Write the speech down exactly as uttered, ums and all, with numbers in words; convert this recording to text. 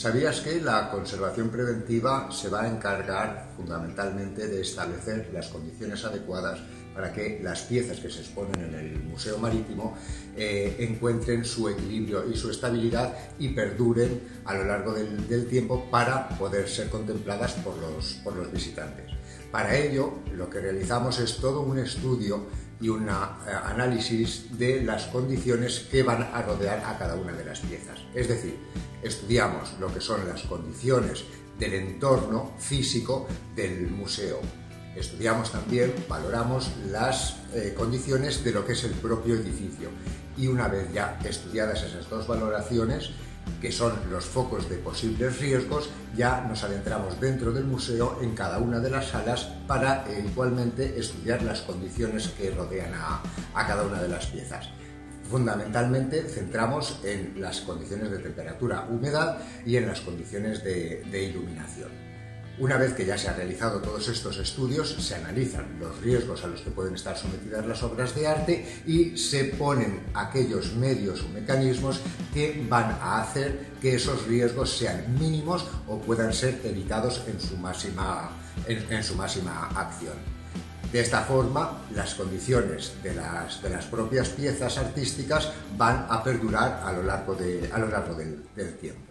¿Sabías que la conservación preventiva se va a encargar fundamentalmente de establecer las condiciones adecuadas para que las piezas que se exponen en el Museo Marítimo eh, encuentren su equilibrio y su estabilidad y perduren a lo largo del, del tiempo para poder ser contempladas por los, por los visitantes? Para ello, lo que realizamos es todo un estudio y un análisis de las condiciones que van a rodear a cada una de las piezas. Es decir, estudiamos lo que son las condiciones del entorno físico del museo. Estudiamos también, valoramos las eh, condiciones de lo que es el propio edificio. Y una vez ya estudiadas esas dos valoraciones, que son los focos de posibles riesgos, ya nos adentramos dentro del museo en cada una de las salas para eh, igualmente estudiar las condiciones que rodean a, a cada una de las piezas. Fundamentalmente centramos en las condiciones de temperatura, humedad y en las condiciones de, de iluminación. Una vez que ya se han realizado todos estos estudios, se analizan los riesgos a los que pueden estar sometidas las obras de arte y se ponen aquellos medios o mecanismos que van a hacer que esos riesgos sean mínimos o puedan ser evitados en su máxima, en, en su máxima acción. De esta forma, las condiciones de las, de las propias piezas artísticas van a perdurar a lo largo, de, a lo largo del, del tiempo.